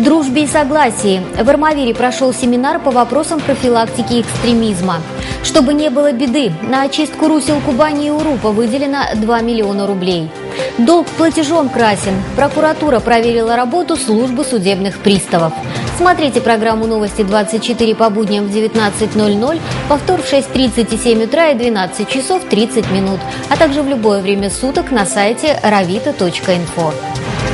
дружбе и согласии. В Армавире прошел семинар по вопросам профилактики экстремизма. Чтобы не было беды, на очистку русел Кубани и Урупа выделено 2 миллиона рублей. Долг платежом красен. Прокуратура проверила работу службы судебных приставов. Смотрите программу «Новости 24» по будням в 19:00, повтор в 6:30 и 7 утра и 12 часов 30 минут, а также в любое время суток на сайте ravita.info.